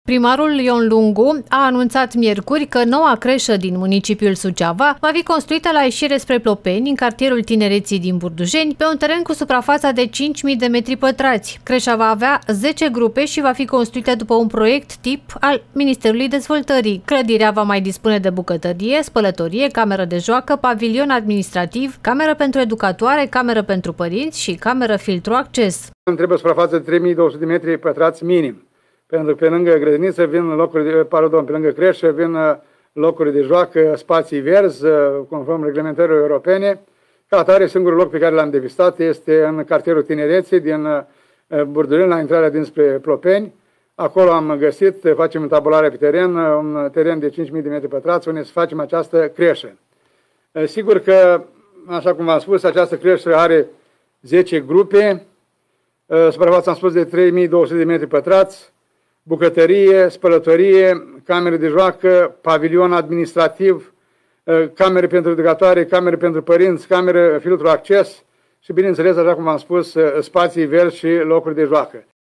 Primarul Ion Lungu a anunțat miercuri că noua creșă din municipiul Suceava va fi construită la ieșire spre Plopeni, în cartierul Tinereții din Burdujeni, pe un teren cu suprafața de 5.000 de metri pătrați. Creșa va avea 10 grupe și va fi construită după un proiect tip al Ministerului Dezvoltării. Clădirea va mai dispune de bucătărie, spălătorie, cameră de joacă, pavilion administrativ, cameră pentru educatoare, cameră pentru părinți și cameră filtru acces. Trebuie suprafață de 3.200 de metri pătrați minim. Pentru că pe lângă grădiniță vin pe lângă creșă vin locuri de joacă, spații verzi, conform reglementărilor europene. Ca atare, singurul loc pe care l-am depistat este în cartierul Tinereții din Burdujeni, la intrarea dinspre Plopeni. Acolo am găsit, facem tabulare pe teren, un teren de 5.000 de metri pătrați, unde să facem această creșă. Sigur că, așa cum v-am spus, această creșă are 10 grupe, suprafața am spus de 3.200 de metri pătrați, bucătărie, spălătorie, camere de joacă, pavilion administrativ, camere pentru educatoare, camere pentru părinți, camere filtru acces și, bineînțeles, așa cum am spus, spații verzi și locuri de joacă.